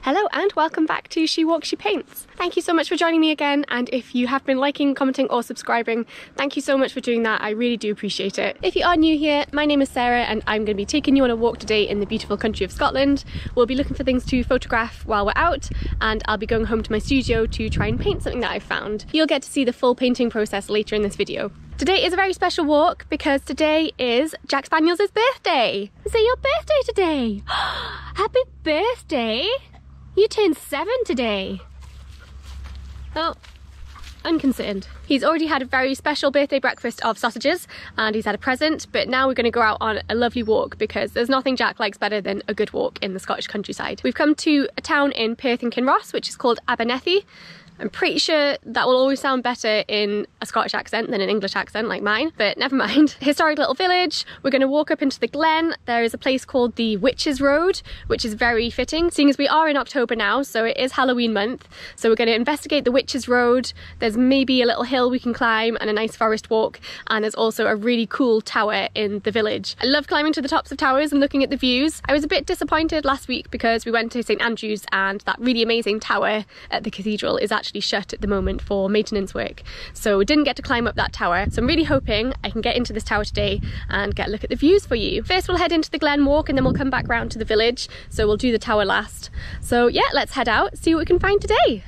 Hello and welcome back to She Walks, She Paints. Thank you so much for joining me again, and if you have been liking, commenting or subscribing, thank you so much for doing that. I really do appreciate it. If you are new here, my name is Sarah and I'm going to be taking you on a walk today in the beautiful country of Scotland. We'll be looking for things to photograph while we're out, and I'll be going home to my studio to try and paint something that I've found. You'll get to see the full painting process later in this video. Today is a very special walk because today is Jack Spaniels' birthday. Is it your birthday today? Happy birthday! You turned 7 today. Oh, unconcerned. He's already had a very special birthday breakfast of sausages and he's had a present, but now we're going to go out on a lovely walk because there's nothing Jack likes better than a good walk in the Scottish countryside. We've come to a town in Perth Kinross, which is called Abernethy. I'm pretty sure that will always sound better in a Scottish accent than an English accent like mine, but never mind. Historic little village. We're going to walk up into the glen. There is a place called the Witches' Road, which is very fitting, seeing as we are in October now, so it is Halloween month. So we're going to investigate the Witches' Road. There's maybe a little hill we can climb and a nice forest walk, and there's also a really cool tower in the village. I love climbing to the tops of towers and looking at the views. I was a bit disappointed last week because we went to St Andrews and that really amazing tower at the cathedral is actually shut at the moment for maintenance work, so we didn't get to climb up that tower. So I'm really hoping I can get into this tower today and get a look at the views for you. First we'll head into the glen walk and then we'll come back round to the village, so we'll do the tower last. So yeah, let's head out, see what we can find today.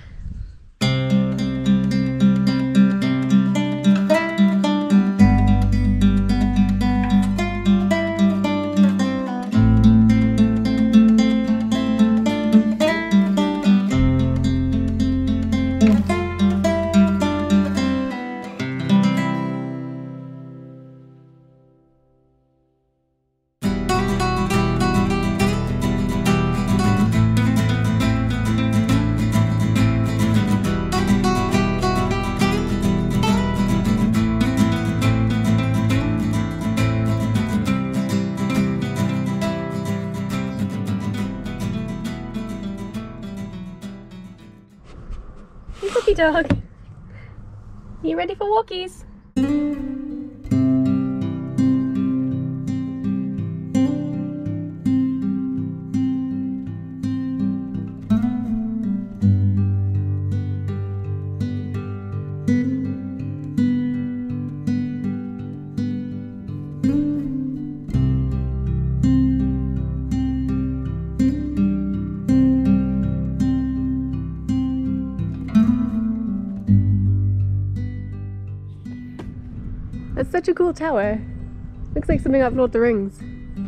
Hey puppy dog, you ready for walkies? That's such a cool tower. Looks like something out of Lord of the Rings.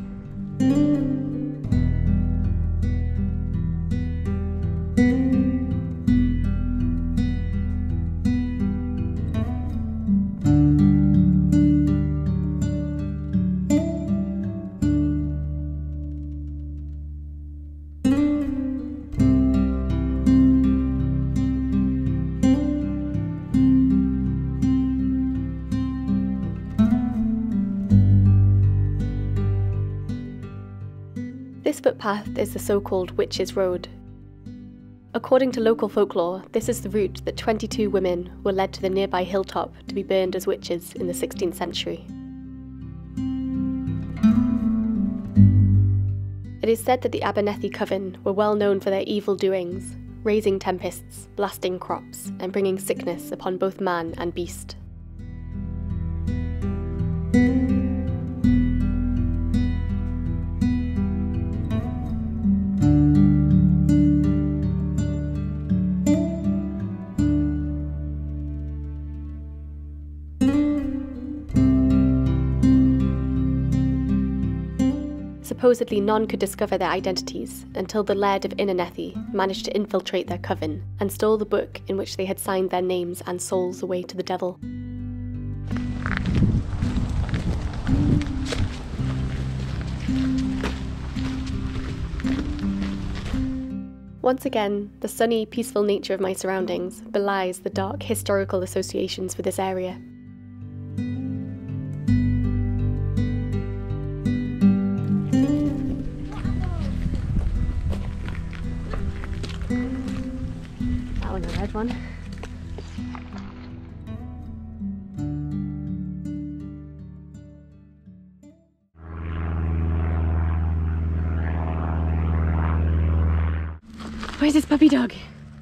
This footpath is the so-called Witches' Road. According to local folklore, this is the route that 22 women were led to the nearby hilltop to be burned as witches in the 16th century. It is said that the Abernethy coven were well known for their evil doings, raising tempests, blasting crops, and bringing sickness upon both man and beast. Supposedly none could discover their identities until the Laird of Abernethy managed to infiltrate their coven and stole the book in which they had signed their names and souls away to the devil. Once again, the sunny, peaceful nature of my surroundings belies the dark historical associations with this area. That one's a red one. Where's this puppy dog?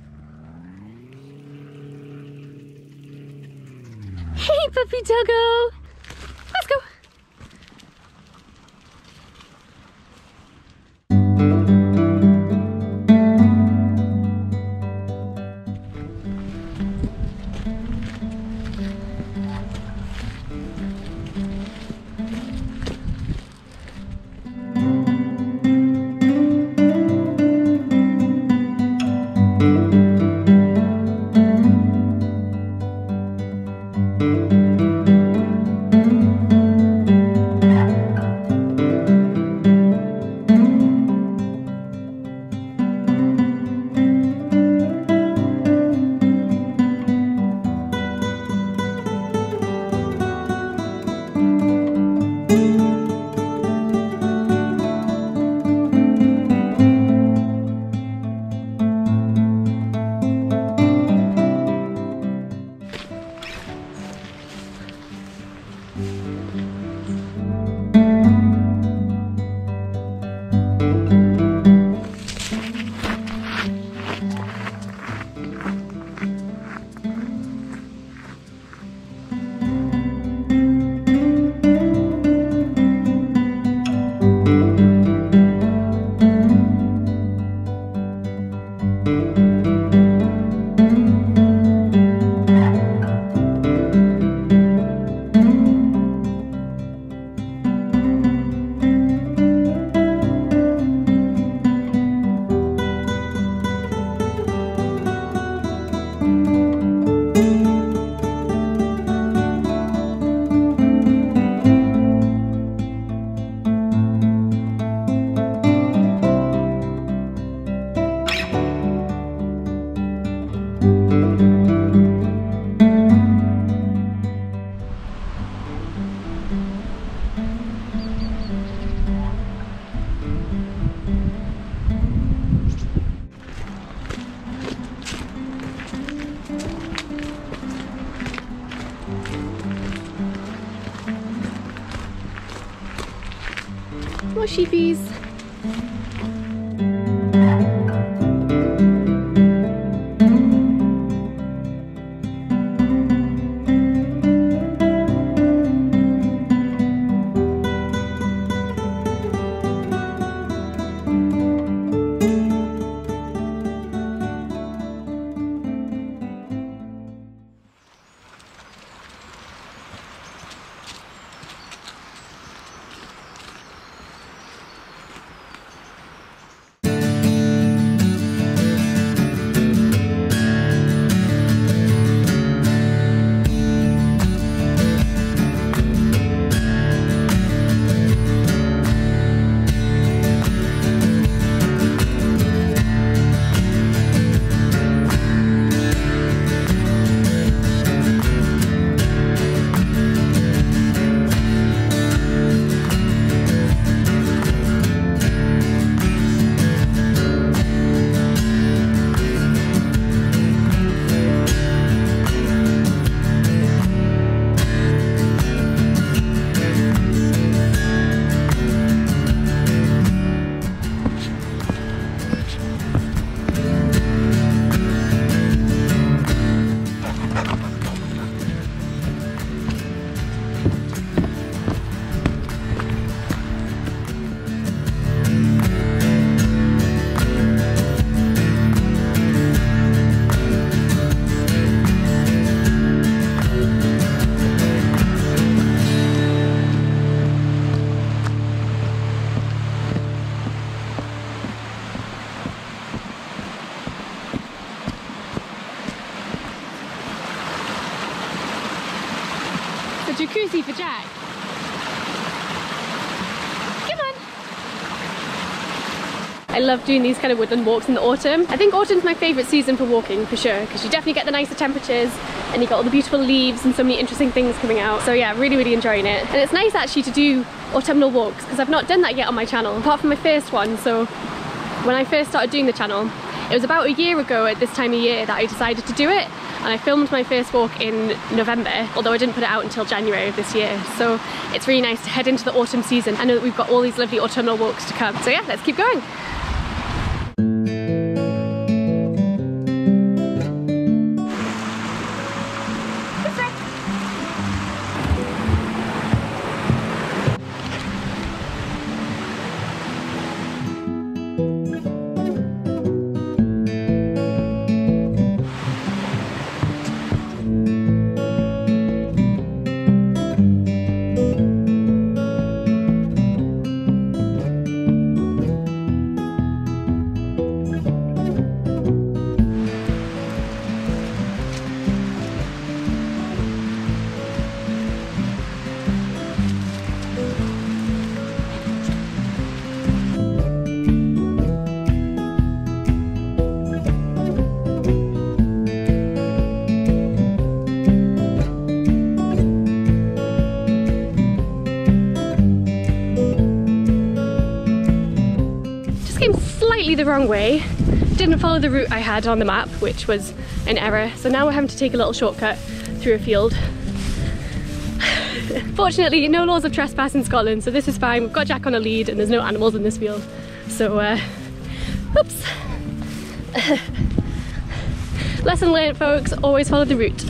Hey, puppy doggo! Let's go! More sheepies. Jacuzzi for Jack. Come on. I love doing these kind of woodland walks in the autumn. I think autumn's my favourite season for walking for sure, because you definitely get the nicer temperatures and you got all the beautiful leaves and so many interesting things coming out. So yeah, really enjoying it. And it's nice actually to do autumnal walks because I've not done that yet on my channel, apart from my first one. So when I first started doing the channel, it was about a year ago at this time of year that I decided to do it. And I filmed my first walk in November, although I didn't put it out until January of this year. So it's really nice to head into the autumn season. I know that we've got all these lovely autumnal walks to come. So yeah, let's keep going. just came slightly the wrong way. Didn't follow the route I had on the map, which was an error. So now we're having to take a little shortcut through a field. Fortunately, no laws of trespass in Scotland, so this is fine. We've got Jack on a lead and there's no animals in this field. So, oops. Lesson learned, folks, always follow the route.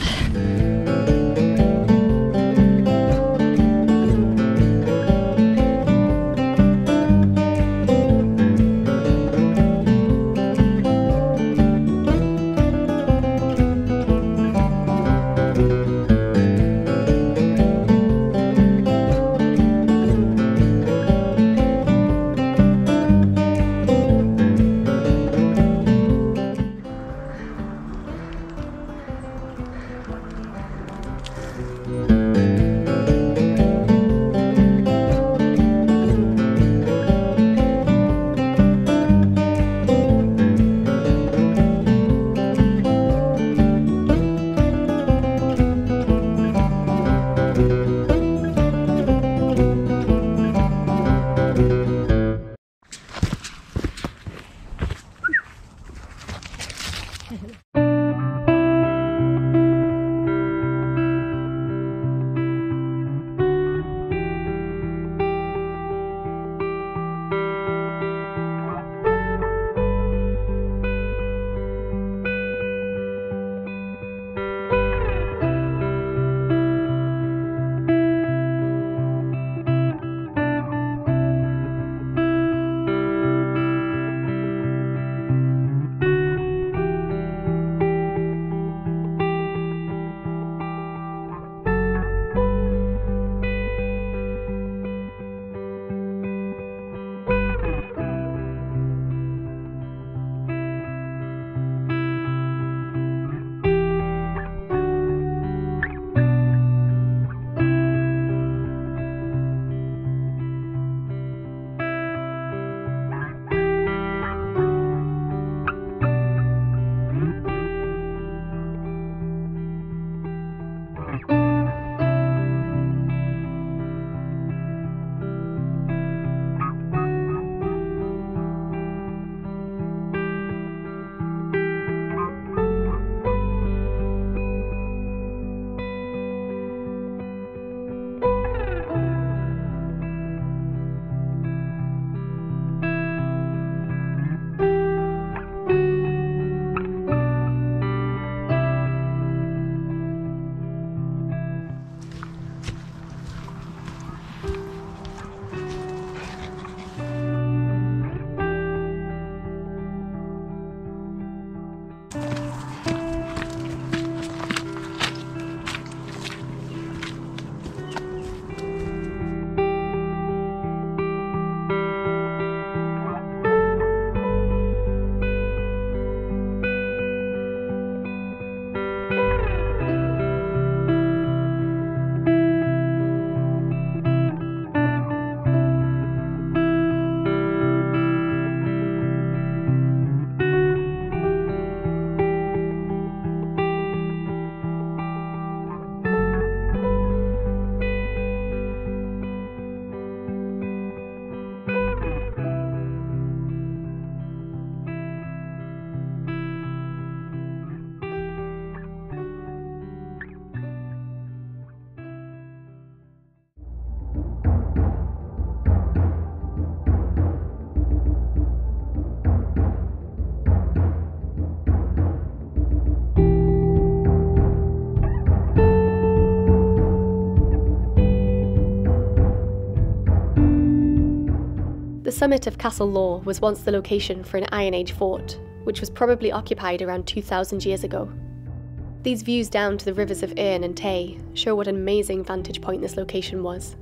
The summit of Castle Law was once the location for an Iron Age fort, which was probably occupied around 2,000 years ago. These views down to the rivers of Erne and Tay show what an amazing vantage point this location was.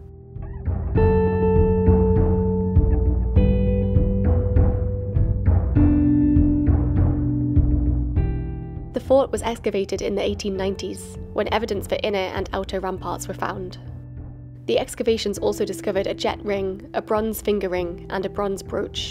The fort was excavated in the 1890s, when evidence for inner and outer ramparts were found. The excavations also discovered a jet ring, a bronze finger ring, and a bronze brooch.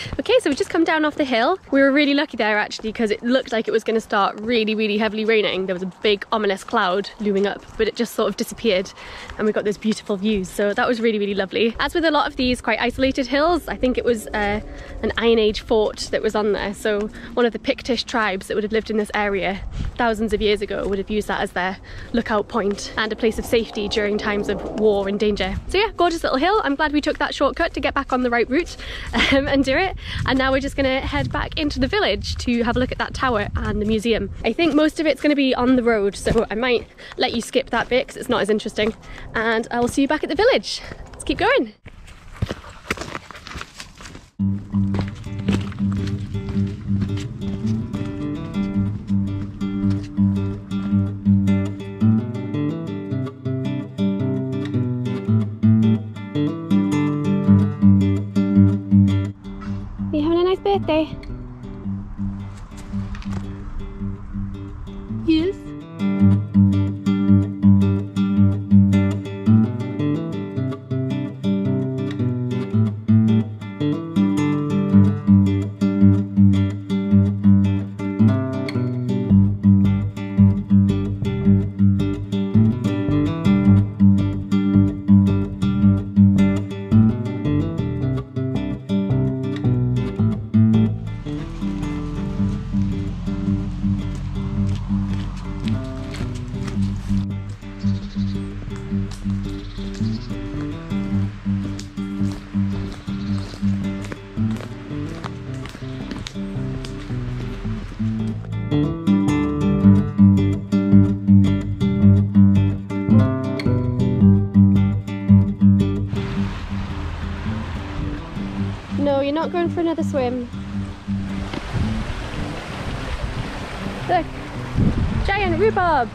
Okay, so we've just come down off the hill. We were really lucky there actually because it looked like it was going to start really heavily raining. There was a big ominous cloud looming up, but it just sort of disappeared and we got those beautiful views. So that was really lovely. As with a lot of these quite isolated hills, I think it was an Iron Age fort that was on there. So one of the Pictish tribes that would have lived in this area thousands of years ago would have used that as their lookout point and a place of safety during times of war and danger. So yeah, gorgeous little hill. I'm glad we took that shortcut to get back on the right route and do it. And now we're just gonna head back into the village to have a look at that tower and the museum. I think most of it's gonna be on the road, so I might let you skip that bit because it's not as interesting. And I will see you back at the village. Let's keep going. Birthday. Yes. No, you're not going for another swim. Look, giant rhubarb.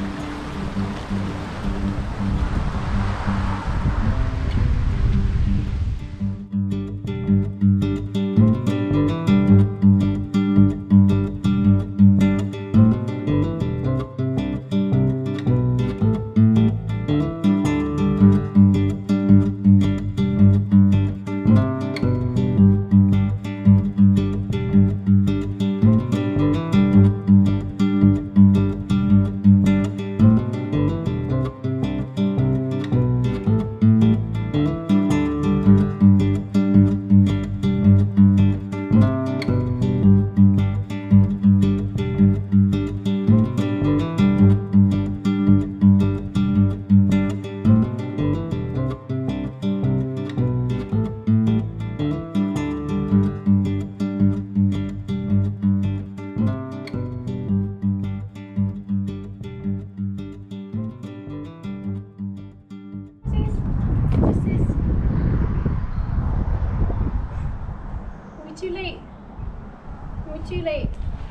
Too late. We're too late.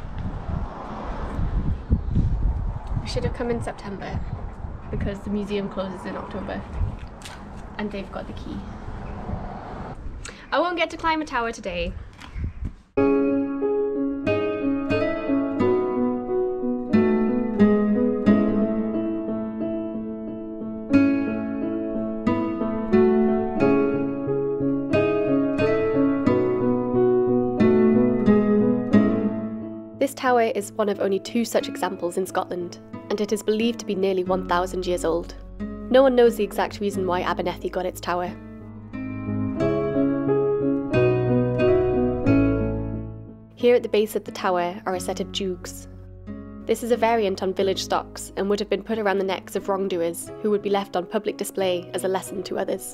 We should have come in September because the museum closes in October and they've got the key. I won't get to climb a tower today. This tower is one of only 2 such examples in Scotland, and it is believed to be nearly 1,000 years old. No one knows the exact reason why Abernethy got its tower. Here at the base of the tower are a set of jugs. This is a variant on village stocks and would have been put around the necks of wrongdoers who would be left on public display as a lesson to others.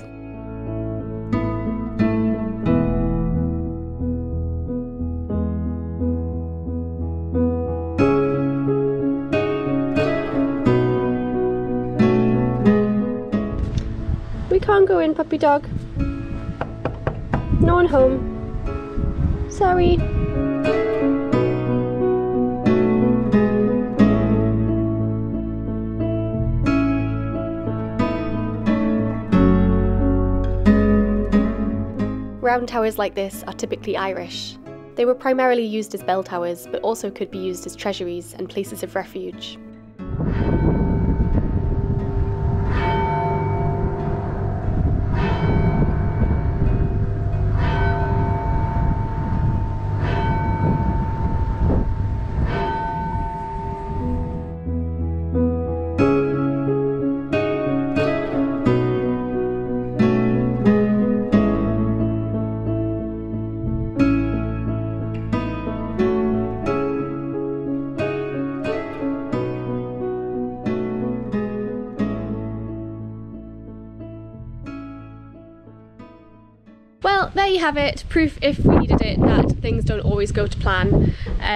We can't go in, puppy dog. No one home. Sorry. Round towers like this are typically Irish. They were primarily used as bell towers, but also could be used as treasuries and places of refuge. there you have it, proof if we needed it that things don't always go to plan.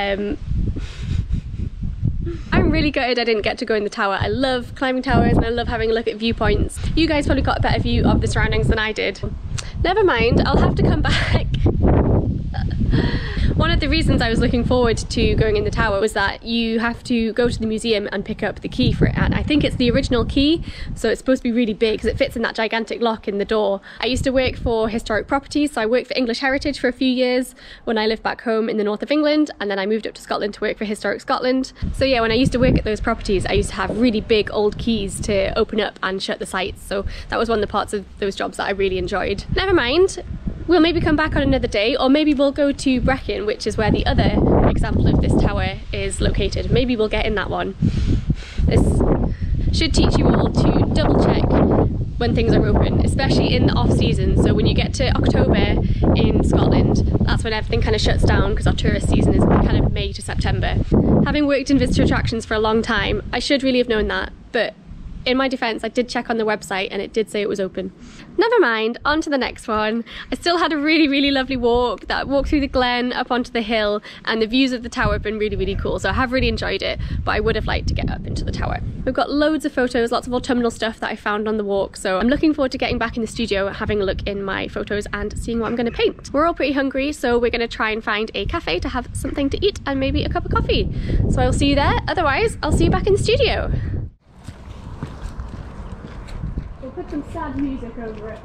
I'm really gutted I didn't get to go in the tower. I love climbing towers and I love having a look at viewpoints. You guys probably got a better view of the surroundings than I did. Never mind, I'll have to come back. One of the reasons I was looking forward to going in the tower was that you have to go to the museum and pick up the key for it, and I think it's the original key, so it's supposed to be really big because it fits in that gigantic lock in the door. I used to work for historic properties, so I worked for English Heritage for a few years when I lived back home in the north of England, and then I moved up to Scotland to work for Historic Scotland. So yeah, when I used to work at those properties, I used to have really big old keys to open up and shut the sites, so that was one of the parts of those jobs that I really enjoyed. Never mind. We'll maybe come back on another day, or maybe we'll go to Brecon, which is where the other example of this tower is located. Maybe we'll get in that one. This should teach you all to double check when things are open, especially in the off season. So when you get to October in Scotland, that's when everything kind of shuts down because our tourist season is kind of May to September. Having worked in visitor attractions for a long time, I should really have known that, but in my defence, I did check on the website and it did say it was open. Never mind, on to the next one. I still had a really lovely walk. That walk through the glen up onto the hill, and the views of the tower have been really cool, so I have really enjoyed it, but I would have liked to get up into the tower. We've got loads of photos, lots of autumnal stuff that I found on the walk, so I'm looking forward to getting back in the studio, having a look in my photos and seeing what I'm going to paint. We're all pretty hungry, so we're going to try and find a cafe to have something to eat and maybe a cup of coffee. So I'll see you there, otherwise I'll see you back in the studio. We'll put some sad music over it.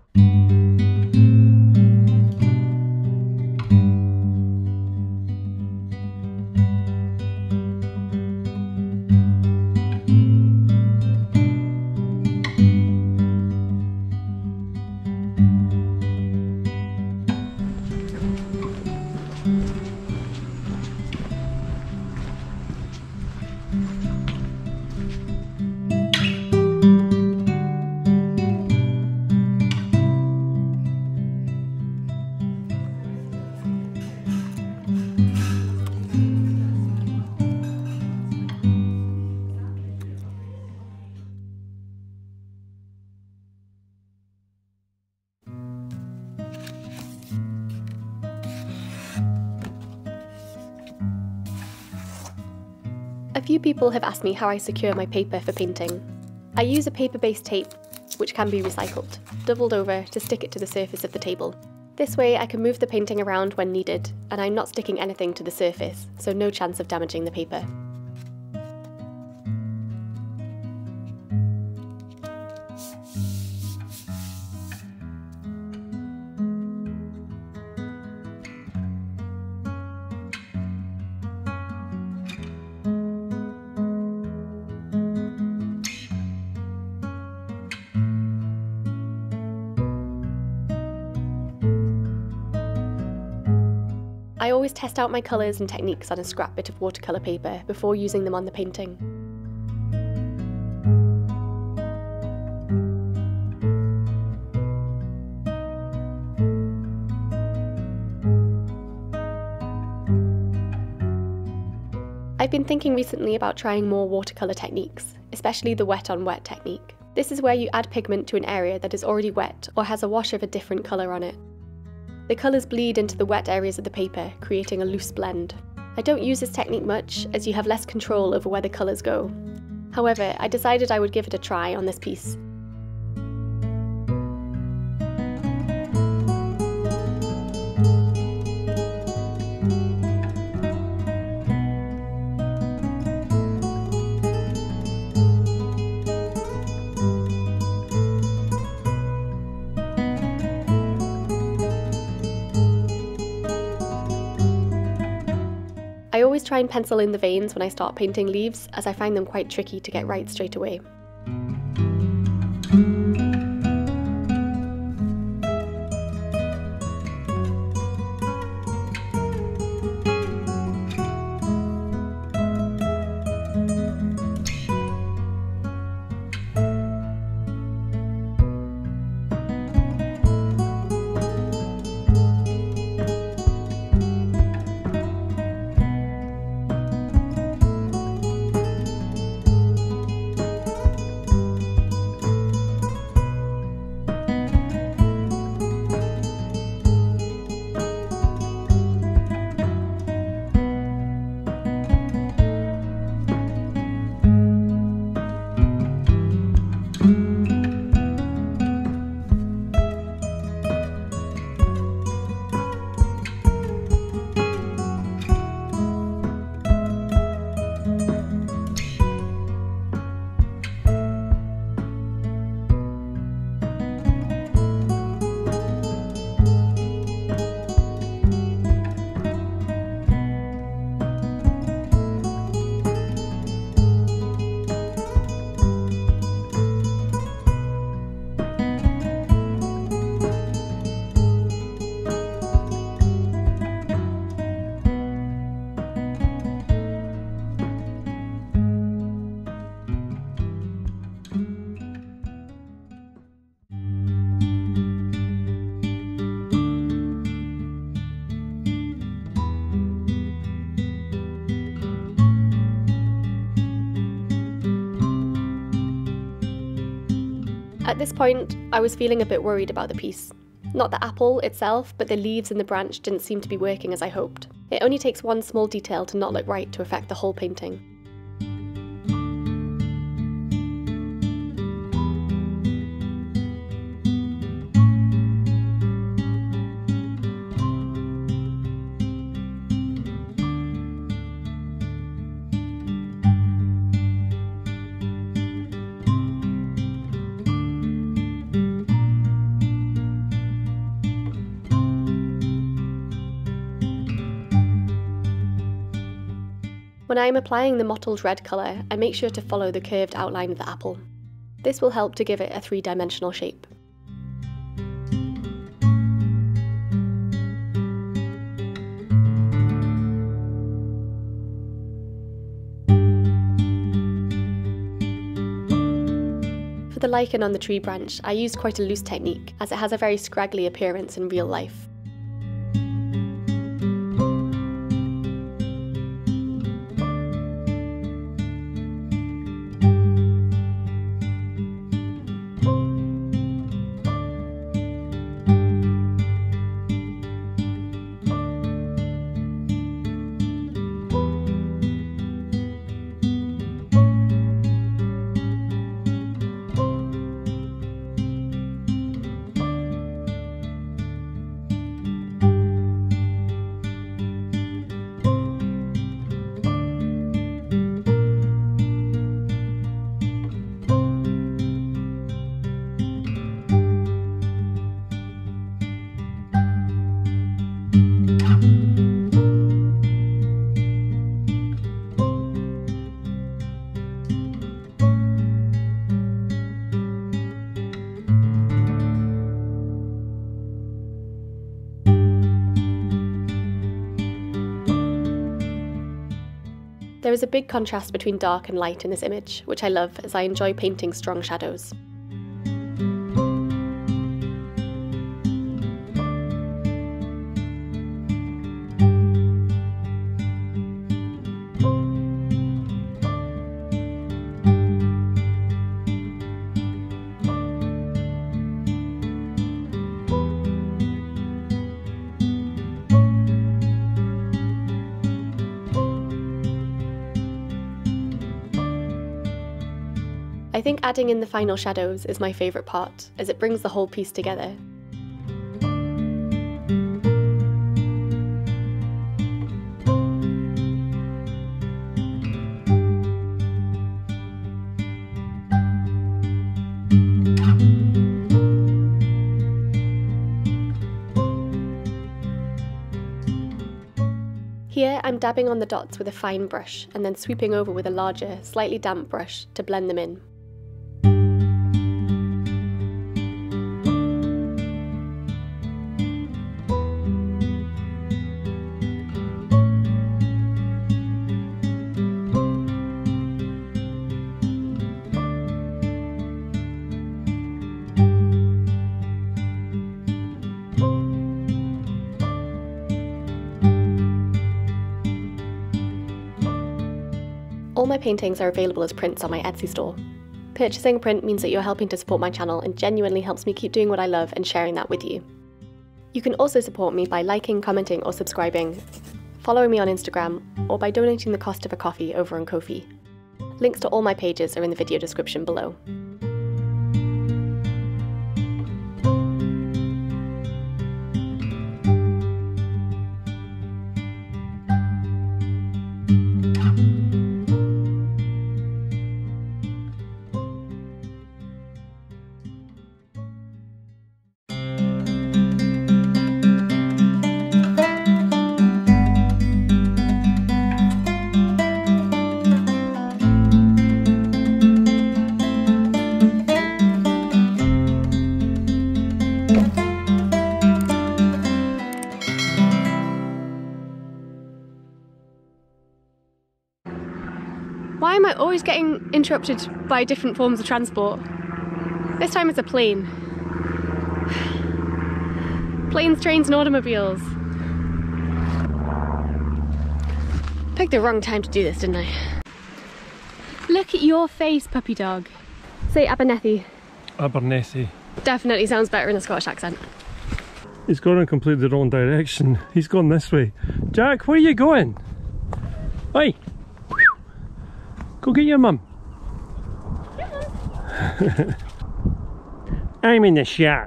A few people have asked me how I secure my paper for painting. I use a paper-based tape, which can be recycled, doubled over to stick it to the surface of the table. This way I can move the painting around when needed, and I'm not sticking anything to the surface, so no chance of damaging the paper. I always test out my colours and techniques on a scrap bit of watercolour paper before using them on the painting. I've been thinking recently about trying more watercolour techniques, especially the wet on wet technique. This is where you add pigment to an area that is already wet or has a wash of a different colour on it. The colours bleed into the wet areas of the paper, creating a loose blend. I don't use this technique much, as you have less control over where the colours go. However, I decided I would give it a try on this piece. I always try and pencil in the veins when I start painting leaves, as I find them quite tricky to get right straight away. At this point, I was feeling a bit worried about the piece. Not the apple itself, but the leaves and the branch didn't seem to be working as I hoped. It only takes one small detail to not look right to affect the whole painting. When I am applying the mottled red colour, I make sure to follow the curved outline of the apple. This will help to give it a three-dimensional shape. For the lichen on the tree branch, I used quite a loose technique, as it has a very scraggly appearance in real life. There is a big contrast between dark and light in this image, which I love as I enjoy painting strong shadows. I think adding in the final shadows is my favourite part, as it brings the whole piece together. Here I'm dabbing on the dots with a fine brush and then sweeping over with a larger, slightly damp brush to blend them in. All my paintings are available as prints on my Etsy store. Purchasing a print means that you're helping to support my channel and genuinely helps me keep doing what I love and sharing that with you. You can also support me by liking, commenting or subscribing, following me on Instagram, or by donating the cost of a coffee over on Ko-fi. Links to all my pages are in the video description below. Why am I always getting interrupted by different forms of transport? This time it's a plane. Planes, trains and automobiles. Picked the wrong time to do this, didn't I? Look at your face, puppy dog. Say Abernethy. Abernethy. Definitely sounds better in a Scottish accent. He's gone in completely the wrong direction. He's gone this way. Jack, where are you going? Oi! Go get your mum. I'm in the shot.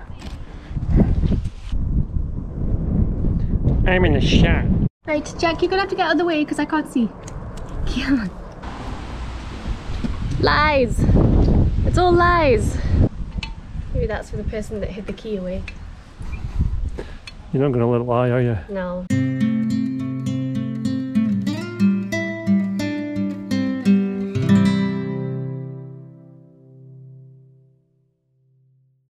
I'm in the shot. Right, Jack, you're gonna have to get out of the way because I can't see. Come on. Lies! It's all lies! Maybe that's for the person that hid the key away. You're not going to let it lie, are you? No.